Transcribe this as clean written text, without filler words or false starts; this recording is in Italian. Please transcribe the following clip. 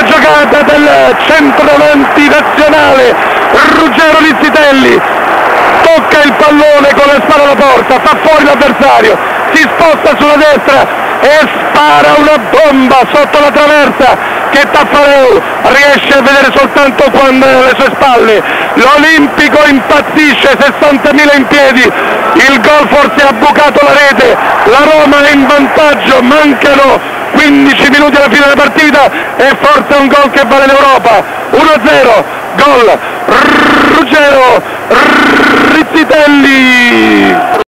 la giocata del centravanti nazionale Ruggero Rizzitelli, tocca il pallone con le spalle alla porta, fa fuori l'avversario, si sposta sulla destra e spara una bomba sotto la traversa che Taffarel riesce a vedere soltanto quando è alle sue spalle. L'Olimpico impazzisce, 60.000 in piedi, il gol forse ha bucato la rete, la Roma è in vantaggio, mancano 15 minuti alla fine della partita e forse un gol che vale l'Europa. 1-0, gol Ruggero Rizzitelli.